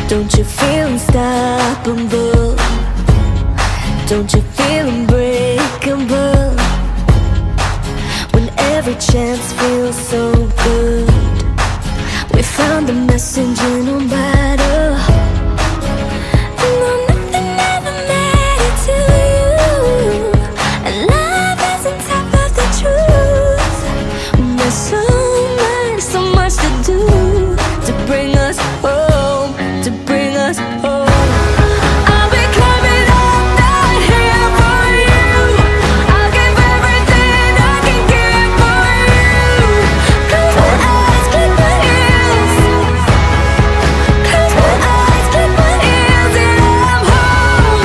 Don't you feel unstoppable? Don't you feel unbreakable? When every chance feels so good, we found the messenger no matter. And though nothing ever mattered to you, and love is on top of the truth, there's so much to do to bring us home, to bring us home. I'll be climbing all night here for you. I'll give everything I can give for you. Close my eyes, click my heels. Close my eyes, click my heels, and I'm home.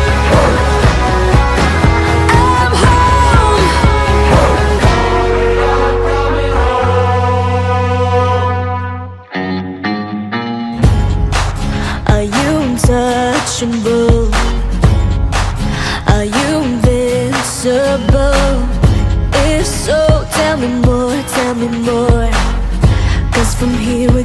I'm home. Are you untouchable? Are you invincible? If so, tell me more, 'cause from here we're